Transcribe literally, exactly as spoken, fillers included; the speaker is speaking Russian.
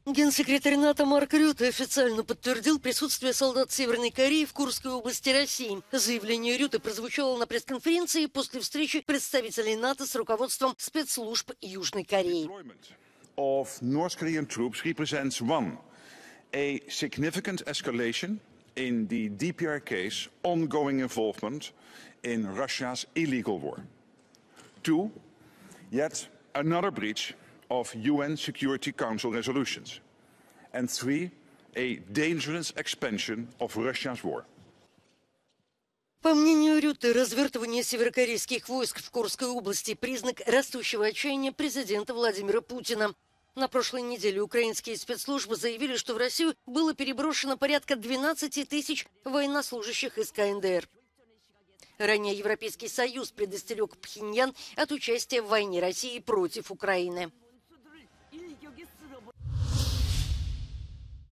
Генсекретарь НАТО Марк Рютте официально подтвердил присутствие солдат Северной Кореи в Курской области России. Заявление Рютте прозвучало на пресс-конференции после встречи представителей НАТО с руководством спецслужб Южной Кореи. Of North Korean troops represents one, a significant escalation in the D P R K's ongoing involvement in Russia's illegal war. Two, yet another breach of U N Security Council resolutions. And three, a dangerous expansion of Russia's war. По мнению Рютте, развертывание северокорейских войск в Курской области – признак растущего отчаяния президента Владимира Путина. На прошлой неделе украинские спецслужбы заявили, что в Россию было переброшено порядка двенадцати тысяч военнослужащих из ка эн дэ эр. Ранее Европейский Союз предостерег Пхеньян от участия в войне России против Украины.